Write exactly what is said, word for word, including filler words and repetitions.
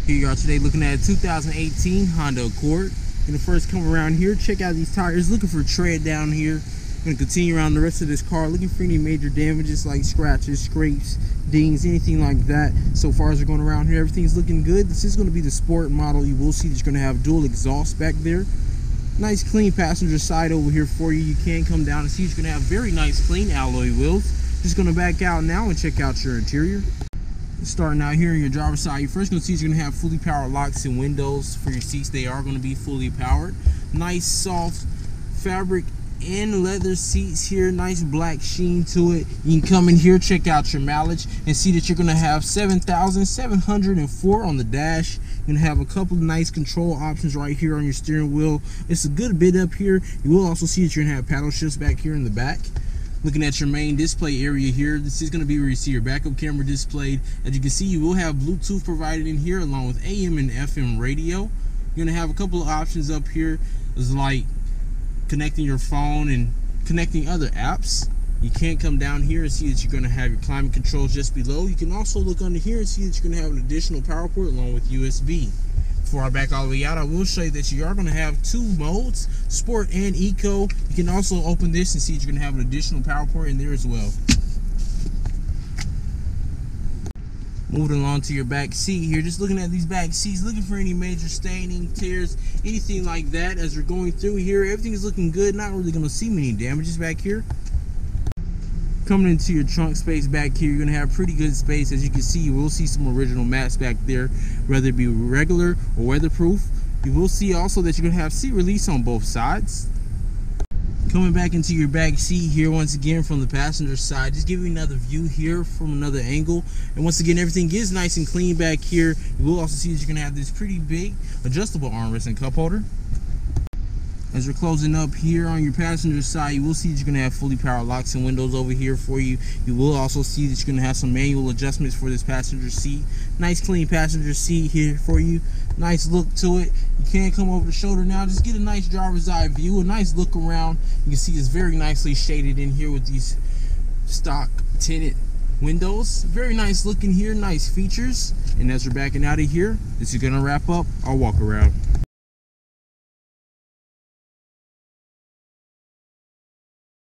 Here you are today looking at a two thousand eighteen Honda Accord. Gonna first come around here, check out these tires, looking for tread down here. Gonna continue around the rest of this car, looking for any major damages like scratches, scrapes, dings, anything like that. So far as we're going around here, everything's looking good. This is gonna be the sport model. You will see that you're gonna have dual exhaust back there. Nice clean passenger side over here for you. You can come down and see you're gonna have very nice clean alloy wheels. Just gonna back out now and check out your interior. Starting out here on your driver's side, you're first going to see you're going to have fully powered locks and windows for your seats. They are going to be fully powered. Nice soft fabric and leather seats here. Nice black sheen to it. You can come in here, check out your mileage, and see that you're going to have seven thousand seven hundred four on the dash. You're going to have a couple of nice control options right here on your steering wheel. It's a good bit up here. You will also see that you're going to have paddle shifts back here in the back. Looking at your main display area here, this is going to be where you see your backup camera displayed. As you can see, you will have Bluetooth provided in here along with A M and F M radio. You're going to have a couple of options up here, is like connecting your phone and connecting other apps. You can come down here and see that you're going to have your climate controls just below. You can also look under here and see that you're going to have an additional power port along with U S B. Before I back all the way out, I will show you that you are going to have two modes, Sport and Eco. You can also open this and see that you're going to have an additional power port in there as well. Moving along to your back seat here, just looking at these back seats, looking for any major staining, tears, anything like that. As we're going through here, everything is looking good. Not really going to see many damages back here. Coming into your trunk space back here, you're going to have pretty good space. As you can see, you will see some original mats back there, whether it be regular or weatherproof. You will see also that you're going to have seat release on both sides. Coming back into your back seat here, once again from the passenger side, just give you another view here from another angle. And once again, everything is nice and clean back here. You will also see that you're going to have this pretty big adjustable armrest and cup holder. As we're closing up here on your passenger side, you will see that you're going to have fully powered locks and windows over here for you. You will also see that you're going to have some manual adjustments for this passenger seat. Nice clean passenger seat here for you. Nice look to it. You can come over the shoulder now. Just get a nice driver's eye view, a nice look around. You can see it's very nicely shaded in here with these stock tinted windows. Very nice looking here, nice features. And as we're backing out of here, this is going to wrap up our walk around.